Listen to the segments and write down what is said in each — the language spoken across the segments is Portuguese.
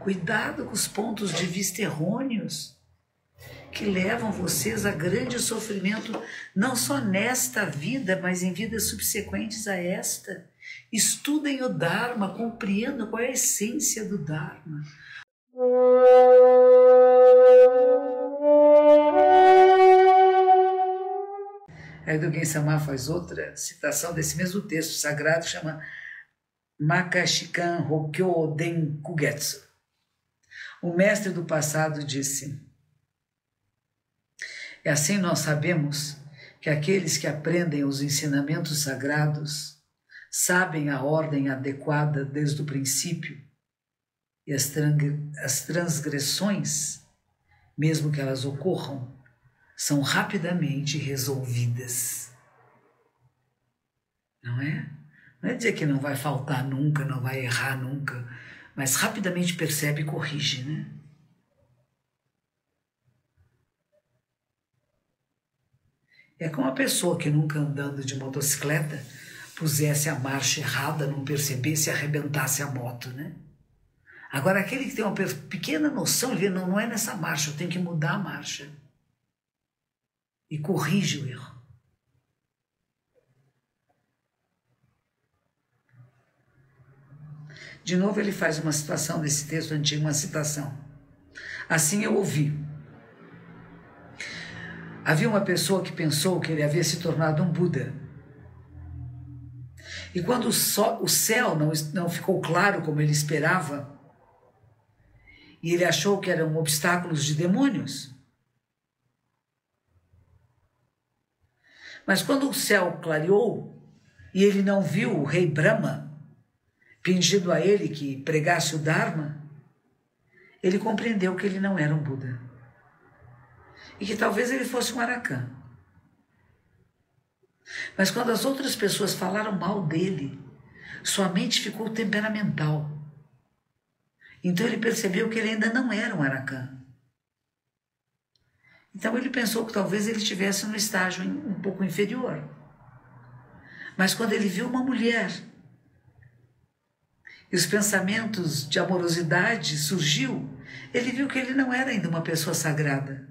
Cuidado com os pontos de vista errôneos que levam vocês a grande sofrimento, não só nesta vida, mas em vidas subsequentes a esta. Estudem o Dharma, compreendam qual é a essência do Dharma. Aí Dogen Sama faz outra citação desse mesmo texto sagrado, chama Makashikan Hokyo Den Kugetsu. O mestre do passado disse: é assim nós sabemos que aqueles que aprendem os ensinamentos sagrados sabem a ordem adequada desde o princípio e as transgressões, mesmo que elas ocorram, são rapidamente resolvidas. Não é? Não é dizer que não vai faltar nunca, não vai errar nunca, mas rapidamente percebe e corrige, né? É como uma pessoa que nunca andando de motocicleta pusesse a marcha errada, não percebesse e arrebentasse a moto, né? Agora, aquele que tem uma pequena noção, ele vê, não é nessa marcha, eu tenho que mudar a marcha. E corrige o erro. De novo, ele faz uma citação desse texto antigo, uma citação. Assim eu ouvi. Havia uma pessoa que pensou que ele havia se tornado um Buda. E quando o céu não ficou claro como ele esperava, e ele achou que eram obstáculos de demônios, mas quando o céu clareou e ele não viu o rei Brahma pedindo a ele que pregasse o Dharma, ele compreendeu que ele não era um Buda. E que talvez ele fosse um Arahant. Mas quando as outras pessoas falaram mal dele, sua mente ficou temperamental. Então ele percebeu que ele ainda não era um Arahant. Então ele pensou que talvez ele estivesse num estágio um pouco inferior. Mas quando ele viu uma mulher e os pensamentos de amorosidade surgiu, ele viu que ele não era ainda uma pessoa sagrada.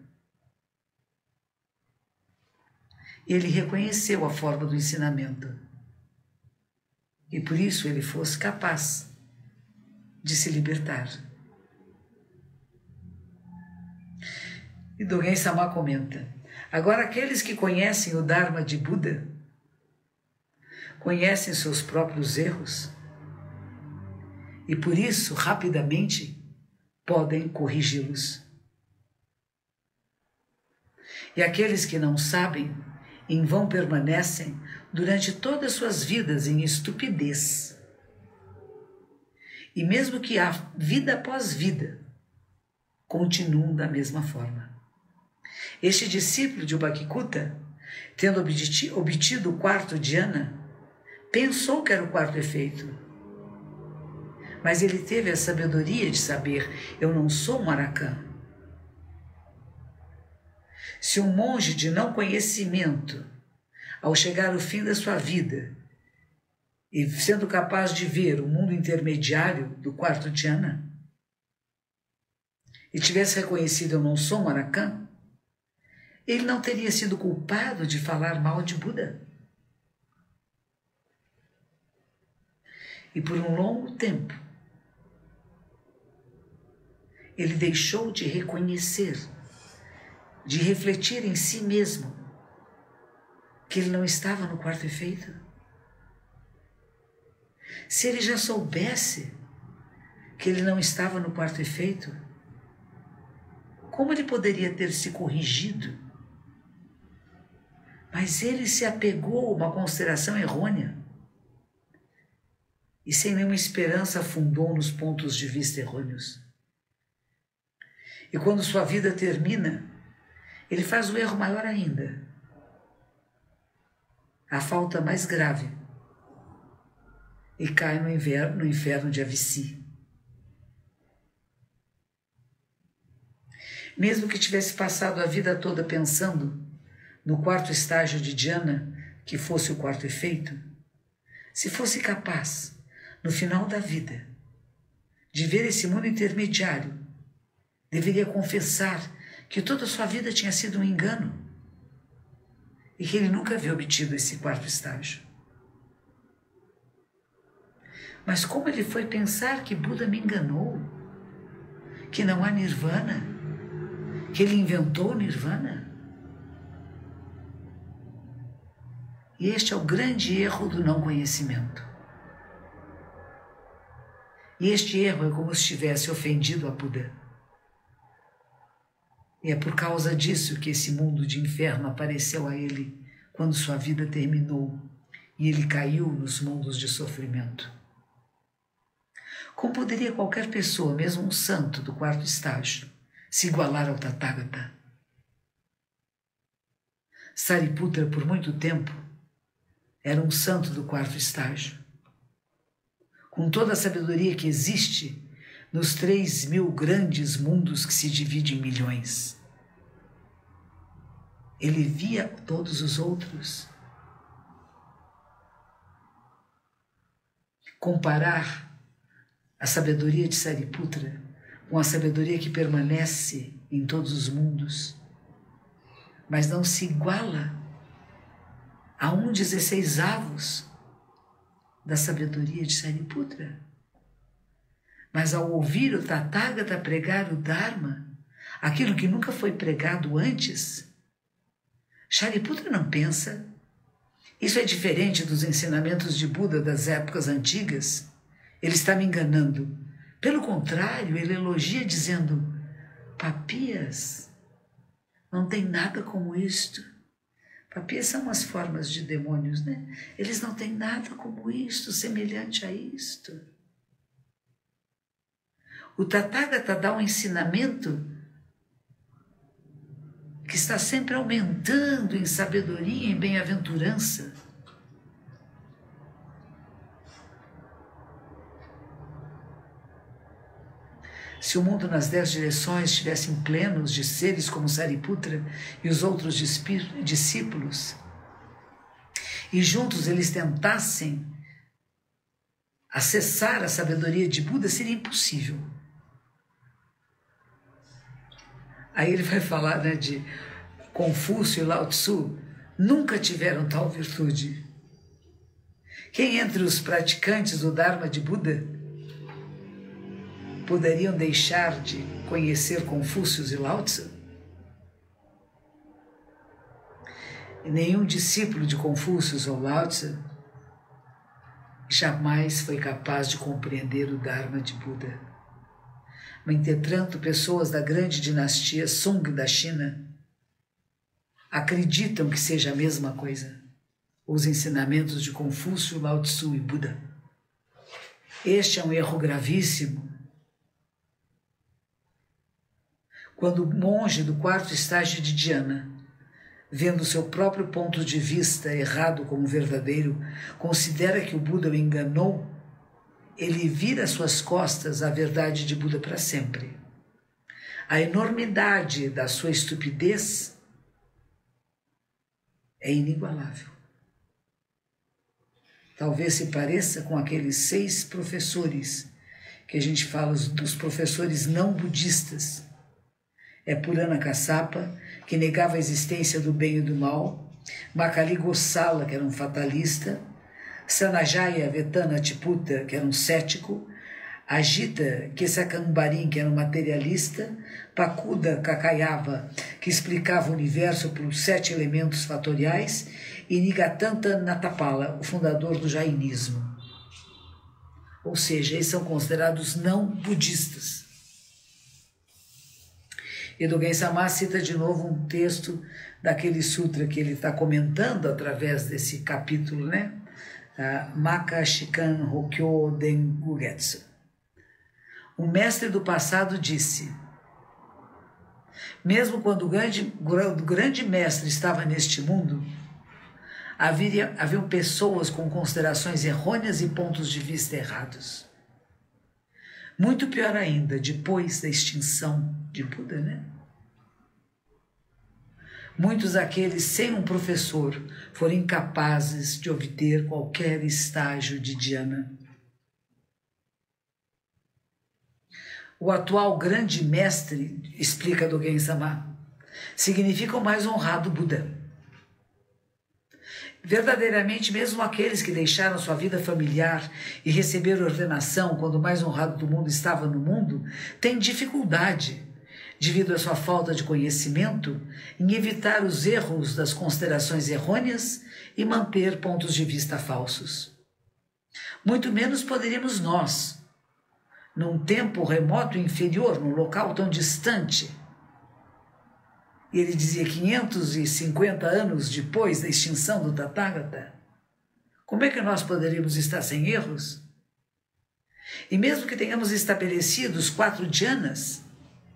Ele reconheceu a forma do ensinamento. E por isso ele fosse capaz de se libertar. E Dogen Sama comenta: agora aqueles que conhecem o Dharma de Buda, conhecem seus próprios erros e por isso rapidamente podem corrigi-los. E aqueles que não sabem, em vão permanecem durante todas suas vidas em estupidez. E mesmo que há vida após vida, continuam da mesma forma. Este discípulo de Ubhakikuta, tendo obtido o quarto dhyana, pensou que era o quarto efeito. Mas ele teve a sabedoria de saber: eu não sou um Arahant. Se um monge de não conhecimento, ao chegar ao fim da sua vida, e sendo capaz de ver o mundo intermediário do quarto dhyana, e tivesse reconhecido: eu não sou um Arahant, ele não teria sido culpado de falar mal de Buda. E por um longo tempo, ele deixou de reconhecer, de refletir em si mesmo, que ele não estava no quarto efeito. Se ele já soubesse que ele não estava no quarto efeito, como ele poderia ter se corrigido? Mas ele se apegou a uma consideração errônea e sem nenhuma esperança afundou nos pontos de vista errôneos. E quando sua vida termina, ele faz o erro maior ainda, a falta mais grave, e cai no inferno de Avici. Mesmo que tivesse passado a vida toda pensando no quarto estágio de dhyana, que fosse o quarto efeito, se fosse capaz, no final da vida, de ver esse mundo intermediário, deveria confessar que toda a sua vida tinha sido um engano e que ele nunca havia obtido esse quarto estágio. Mas como ele foi pensar que Buda me enganou, que não há nirvana, que ele inventou o nirvana? E este é o grande erro do não conhecimento. E este erro é como se tivesse ofendido a Buda. E é por causa disso que esse mundo de inferno apareceu a ele quando sua vida terminou e ele caiu nos mundos de sofrimento. Como poderia qualquer pessoa, mesmo um santo do quarto estágio, se igualar ao Tathagata? Sariputra, por muito tempo, era um santo do quarto estágio. Com toda a sabedoria que existe nos 3.000 grandes mundos que se dividem em milhões. Ele via todos os outros. Comparar a sabedoria de Sariputra com a sabedoria que permanece em todos os mundos, mas não se iguala a 1/16 da sabedoria de Sariputra. Mas ao ouvir o Tathagata pregar o Dharma, aquilo que nunca foi pregado antes, Shariputra não pensa. Isso é diferente dos ensinamentos de Buda das épocas antigas. Ele está me enganando. Pelo contrário, ele elogia dizendo: Papias, não tem nada como isto. Papias são umas formas de demônios, né? Eles não têm nada como isto, semelhante a isto. O Tathagata dá um ensinamento que está sempre aumentando em sabedoria e em bem-aventurança. Se o mundo nas 10 direções estivessem plenos de seres como Sariputra e os outros discípulos, e juntos eles tentassem acessar a sabedoria de Buda, seria impossível. Aí ele vai falar, né, de Confúcio e Lao Tzu, nunca tiveram tal virtude. Quem entre os praticantes do Dharma de Buda poderiam deixar de conhecer Confúcio e Lao Tzu? Nenhum discípulo de Confúcio ou Lao Tzu jamais foi capaz de compreender o Dharma de Buda. Entretanto, pessoas da grande dinastia Sung da China acreditam que seja a mesma coisa, os ensinamentos de Confúcio, Lao Tzu e Buda. Este é um erro gravíssimo. Quando o monge do 4º estágio de Dhyana, vendo seu próprio ponto de vista errado como verdadeiro, considera que o Buda o enganou, ele vira suas costas à verdade de Buda para sempre. A enormidade da sua estupidez é inigualável. Talvez se pareça com aqueles 6 professores que a gente fala, dos professores não budistas. É Purana Kassapa, que negava a existência do bem e do mal, Makali Gosala, que era um fatalista, Sanajaya Vetanatiputa, que era um cético, Ajita Kesakambarim, que era um materialista, Pakuda Kakayava, que explicava o universo por 7 elementos fatoriais, e Nigatanta Natapala, o fundador do jainismo. Ou seja, eles são considerados não budistas. E Dogen Sama cita de novo um texto daquele sutra que ele está comentando através desse capítulo, né? Maka Shikan Hokyo Dengugetsu. O mestre do passado disse: mesmo quando o grande mestre estava neste mundo, haviam pessoas com considerações errôneas e pontos de vista errados. Muito pior ainda, depois da extinção de Buda, né? Muitos daqueles sem um professor foram incapazes de obter qualquer estágio de dhyana. o atual grande mestre, explica Dogen Sama, significa o mais honrado Buda. Verdadeiramente, mesmo aqueles que deixaram sua vida familiar e receberam ordenação quando o mais honrado do mundo estava no mundo, têm dificuldade, devido à sua falta de conhecimento, em evitar os erros das considerações errôneas e manter pontos de vista falsos. Muito menos poderíamos nós, num tempo remoto e inferior, num local tão distante. E ele dizia 550 anos depois da extinção do Tathagata. Como é que nós poderíamos estar sem erros? E mesmo que tenhamos estabelecido os 4 dhyanas,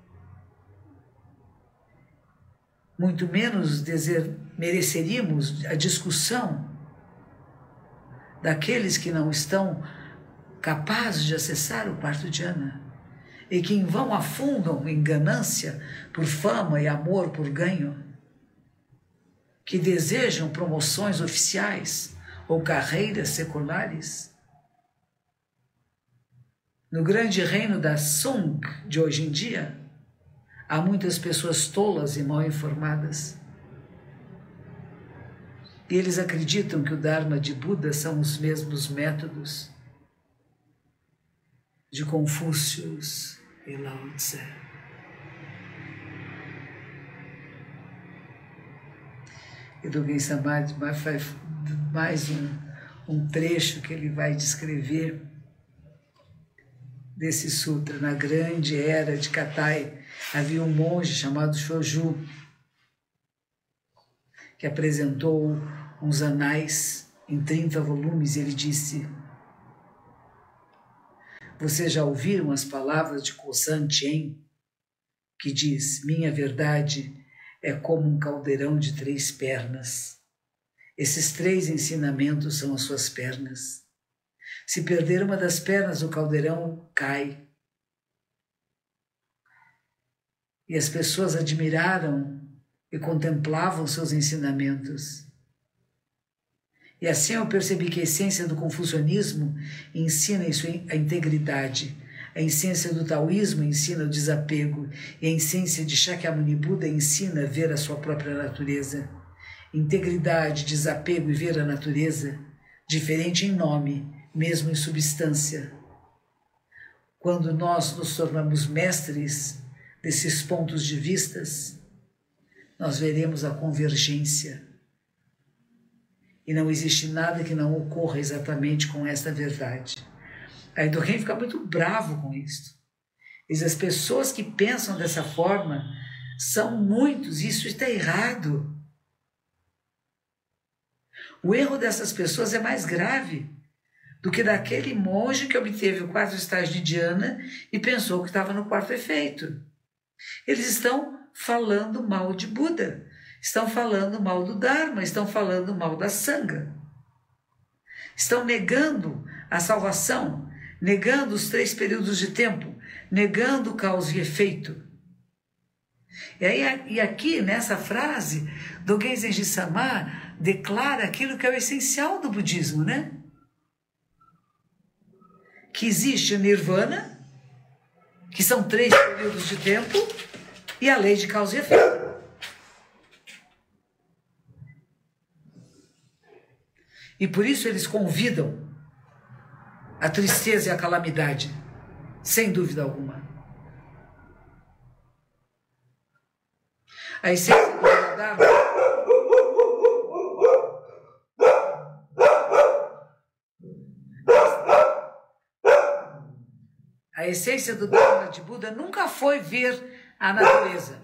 muito menos mereceríamos a discussão daqueles que não estão capazes de acessar o 4º dhyana e que em vão afundam em ganância por fama e amor por ganho, que desejam promoções oficiais ou carreiras seculares. No grande reino da Sung de hoje em dia, há muitas pessoas tolas e mal informadas. E eles acreditam que o Dharma de Buda são os mesmos métodos de Confúcio e Lao Tse. E Dogen Sama faz mais um trecho que ele vai descrever desse sutra. Na grande era de Katai, havia um monge chamado Shoju, que apresentou uns anais em 30 volumes, e ele disse: vocês já ouviram as palavras de Kosan Chen, que diz: minha verdade é como um caldeirão de 3 pernas. Esses 3 ensinamentos são as suas pernas. Se perder uma das pernas, o caldeirão cai. E as pessoas admiraram e contemplavam seus ensinamentos. E assim eu percebi que a essência do confucionismo ensina a integridade, a essência do taoísmo ensina o desapego, e a essência de Shakyamuni Buda ensina a ver a sua própria natureza. Integridade, desapego e ver a natureza, diferente em nome, mesmo em substância. Quando nós nos tornamos mestres desses pontos de vistas, nós veremos a convergência. E não existe nada que não ocorra exatamente com esta verdade. Aí Dogen fica muito bravo com isso. Diz: as pessoas que pensam dessa forma são muitos, e isso está errado. O erro dessas pessoas é mais grave do que daquele monge que obteve o 4º estágio de dhyana e pensou que estava no 4º efeito. Eles estão falando mal de Buda. Estão falando mal do Dharma, estão falando mal da Sangha. Estão negando a salvação, negando os 3 períodos de tempo, negando causa e efeito. E aqui, nessa frase, Dogen Zenji Sama declara aquilo que é o essencial do budismo, né? Que existe o Nirvana, que são 3 períodos de tempo, e a lei de causa e efeito. E por isso eles convidam a tristeza e a calamidade, sem dúvida alguma. A essência do Dharma a essência do Dharma de Buda nunca foi ver a natureza.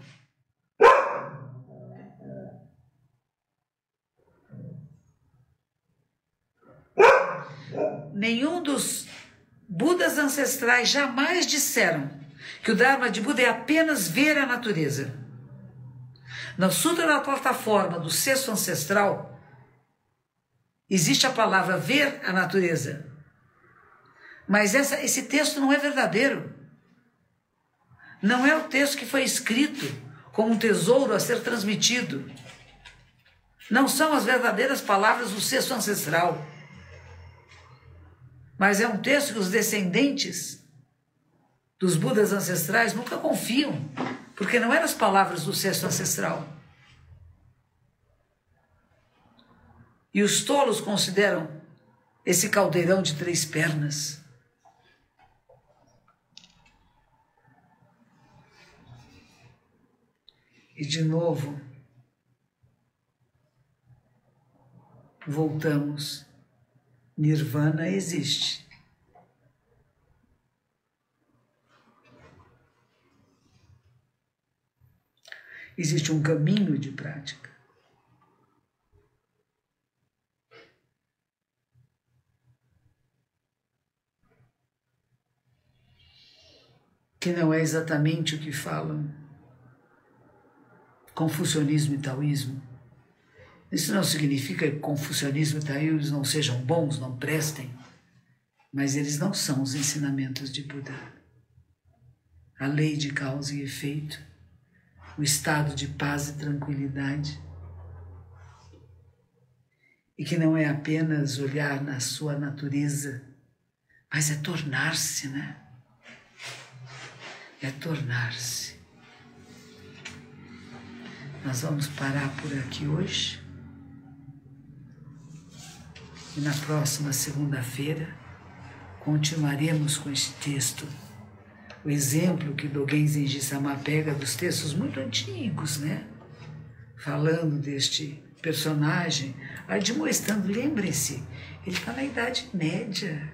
Nenhum dos Budas ancestrais jamais disseram que o Dharma de Buda é apenas ver a natureza. No Sutra da Plataforma do 6º ancestral, existe a palavra ver a natureza. Mas esse texto não é verdadeiro. Não é o texto que foi escrito como um tesouro a ser transmitido. Não são as verdadeiras palavras do 6º ancestral. Mas é um texto que os descendentes dos Budas ancestrais nunca confiam, porque não eram as palavras do sexto ancestral. E os tolos consideram esse caldeirão de 3 pernas. E de novo, voltamos. Nirvana existe. Existe um caminho de prática. Que não é exatamente o que falam confucionismo e taoísmo. Isso não significa que confucionismo e taoísmo não sejam bons, não prestem, mas eles não são os ensinamentos de Buda. A lei de causa e efeito, o estado de paz e tranquilidade, e que não é apenas olhar na sua natureza, mas é tornar-se, né? É tornar-se. Nós vamos parar por aqui hoje. E na próxima segunda-feira continuaremos com este texto. O exemplo que Dogen Zenji Sama pega dos textos muito antigos, né? Falando deste personagem, admoestando, lembre-se, ele está na Idade Média.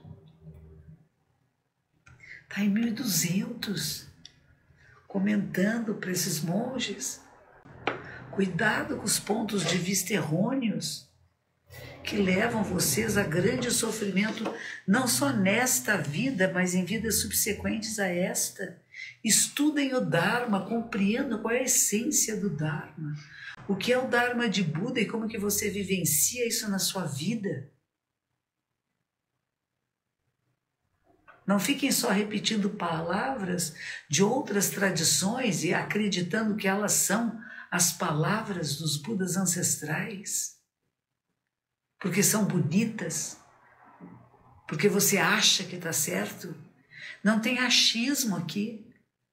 Está em 1200, comentando para esses monges. Cuidado com os pontos de vista errôneos que levam vocês a grande sofrimento, não só nesta vida, mas em vidas subsequentes a esta. Estudem o Dharma, compreendam qual é a essência do Dharma. O que é o Dharma de Buda e como que você vivencia isso na sua vida. Não fiquem só repetindo palavras de outras tradições e acreditando que elas são as palavras dos Budas ancestrais. Porque são bonitas. Porque você acha que está certo. Não tem achismo aqui.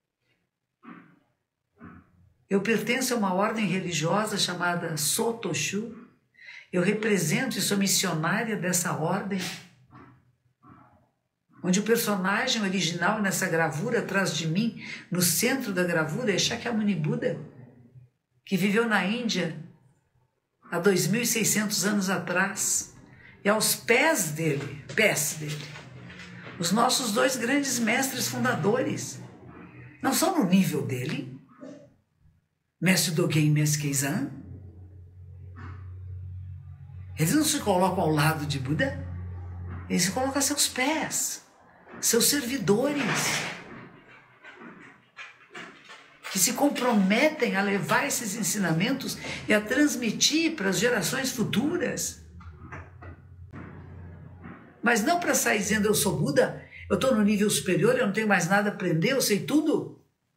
Eu pertenço a uma ordem religiosa chamada Sotoshu. Eu represento e sou missionária dessa ordem, onde o personagem original nessa gravura atrás de mim, no centro da gravura, é Shakyamuni Buda, que viveu na Índia há 2.600 anos atrás. E aos pés dele, os nossos 2 grandes mestres fundadores, não são no nível dele, Mestre Dogen e Mestre Keizan. Eles não se colocam ao lado de Buda, eles se colocam a seus pés, seus servidores, que se comprometem a levar esses ensinamentos e a transmitir para as gerações futuras. Mas não para sair dizendo eu sou Buda, eu estou no nível superior, eu não tenho mais nada a aprender, eu sei tudo.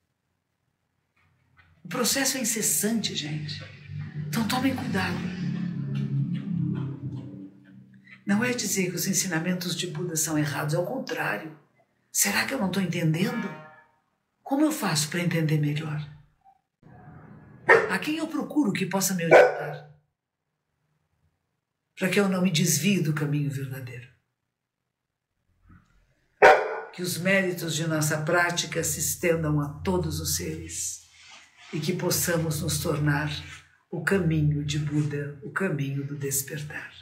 O processo é incessante, gente. Então tomem cuidado. Não é dizer que os ensinamentos de Buda são errados, é o contrário. Será que eu não estou entendendo? Como eu faço para entender melhor? A quem eu procuro que possa me orientar? Para que eu não me desvie do caminho verdadeiro. Que os méritos de nossa prática se estendam a todos os seres e que possamos nos tornar o caminho de Buda, o caminho do despertar.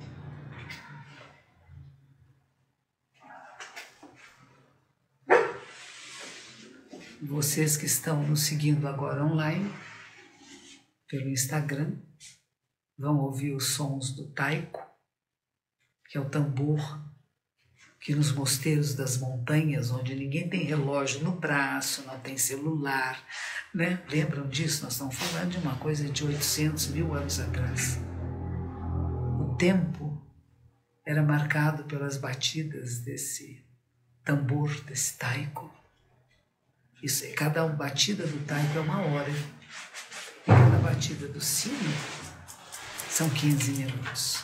Vocês que estão nos seguindo agora online, pelo Instagram, vão ouvir os sons do taiko, que é o tambor que nos mosteiros das montanhas, onde ninguém tem relógio no braço, não tem celular, né? Lembram disso? Nós estamos falando de uma coisa de 800, 1000 anos atrás. O tempo era marcado pelas batidas desse tambor, desse taiko. Isso, cada batida do taiko é 1 hora. E cada batida do sino são 15 minutos.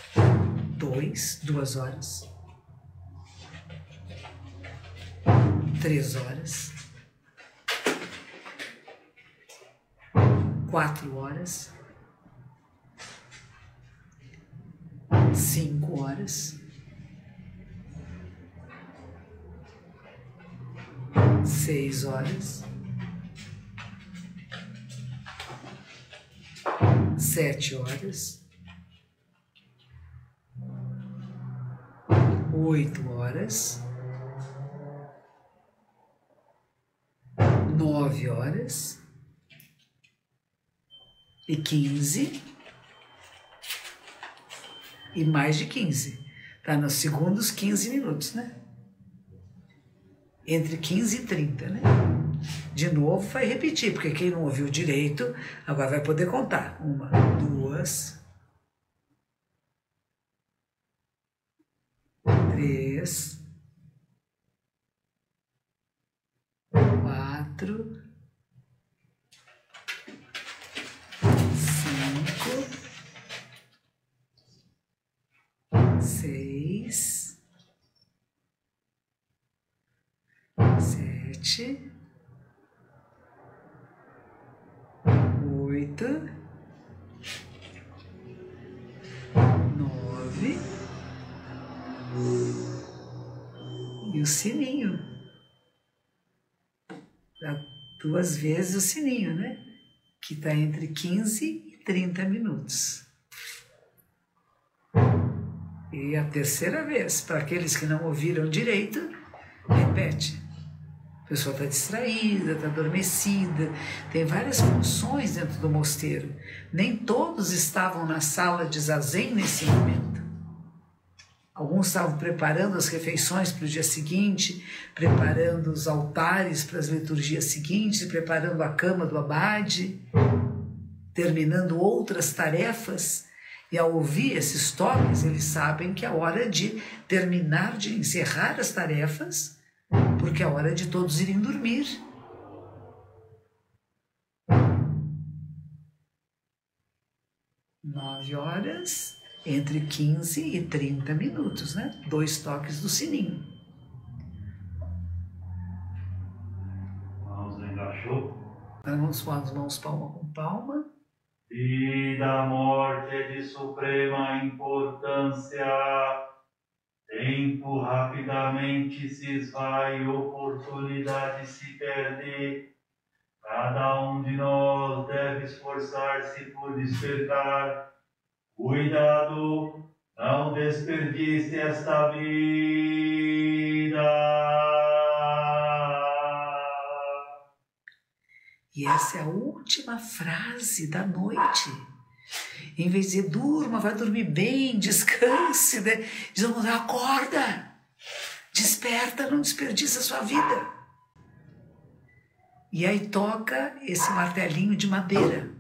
2 horas. 3 horas, 4 horas, 5 horas, 6 horas, 7 horas, 8 horas, 9 horas e 15 e mais de 15. Tá nos segundos 15 minutos, né? Entre 15 e 30, né? De novo vai repetir, porque quem não ouviu direito agora vai poder contar. 1, 2, 3, 4, 5, 6, 7, 8, 9 e o sininho. Dá 2 vezes o sininho, né? Que está entre 15 e 30 minutos. E a terceira vez, para aqueles que não ouviram direito, repete. A pessoa está distraída, está adormecida, tem várias funções dentro do mosteiro. Nem todos estavam na sala de zazen nesse momento. Alguns estavam preparando as refeições para o dia seguinte, preparando os altares para as liturgias seguintes, preparando a cama do abade, terminando outras tarefas. E ao ouvir esses toques, eles sabem que é hora de terminar, de encerrar as tarefas, porque é hora de todos irem dormir. Nove horas, entre 15 e 30 minutos, né? 2 toques do sininho. Mãos engaixou. Vamos com as mãos palma com palma. Vida, a morte é de suprema importância. Tempo rapidamente se esvai, oportunidade se perde. Cada um de nós deve esforçar-se por despertar. Cuidado, não desperdice esta vida. E essa é a última frase da noite. Em vez de dizer, durma, vai dormir bem, descanse, né? Diz, acorda, desperta, não desperdiça a sua vida. E aí toca esse martelinho de madeira.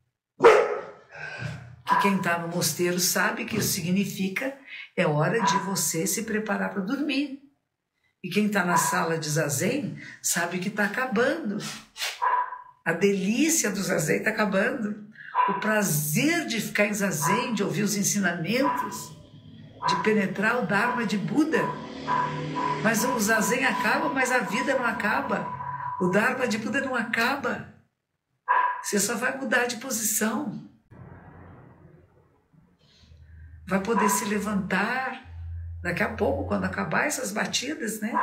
Que quem está no mosteiro sabe que isso significa é hora de você se preparar para dormir. E quem está na sala de zazen sabe que está acabando. A delícia do zazen está acabando. O prazer de ficar em zazen, de ouvir os ensinamentos, de penetrar o Dharma de Buda. Mas o zazen acaba, mas a vida não acaba. O Dharma de Buda não acaba. Você só vai mudar de posição. Vai poder se levantar daqui a pouco, quando acabar essas batidas, né?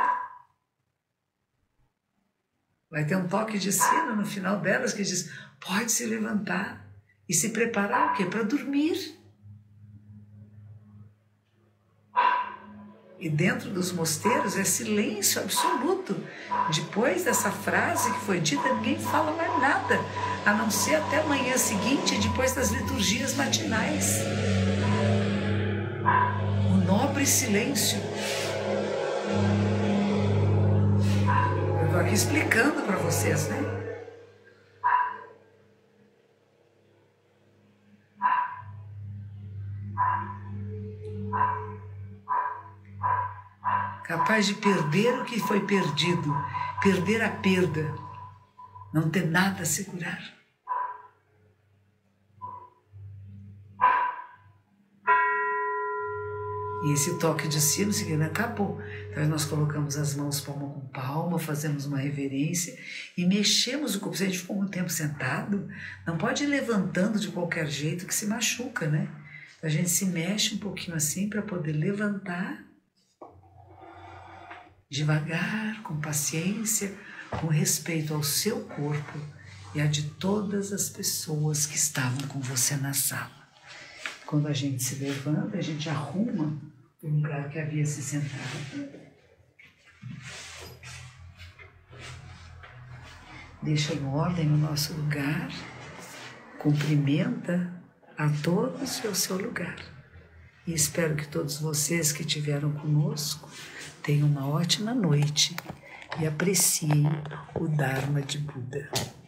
Vai ter um toque de sino no final delas que diz, pode se levantar e se preparar o quê? Para dormir. E dentro dos mosteiros é silêncio absoluto. Depois dessa frase que foi dita, ninguém fala mais nada, a não ser até a manhã seguinte, depois das liturgias matinais. O nobre silêncio. Eu estou aqui explicando para vocês, né? Capaz de perder o que foi perdido, perder a perda, não ter nada a segurar. E esse toque de sino significa acabou. Então nós colocamos as mãos palma com palma, fazemos uma reverência e mexemos o corpo. Se a gente ficou muito tempo sentado, não pode ir levantando de qualquer jeito que se machuca, né? Então a gente se mexe um pouquinho assim para poder levantar devagar, com paciência, com respeito ao seu corpo e a de todas as pessoas que estavam com você na sala. Quando a gente se levanta, a gente arruma o lugar que havia se sentado. Deixa em ordem o nosso lugar, cumprimenta a todos e o seu lugar. E espero que todos vocês que estiveram conosco tenham uma ótima noite e apreciem o Dharma de Buda.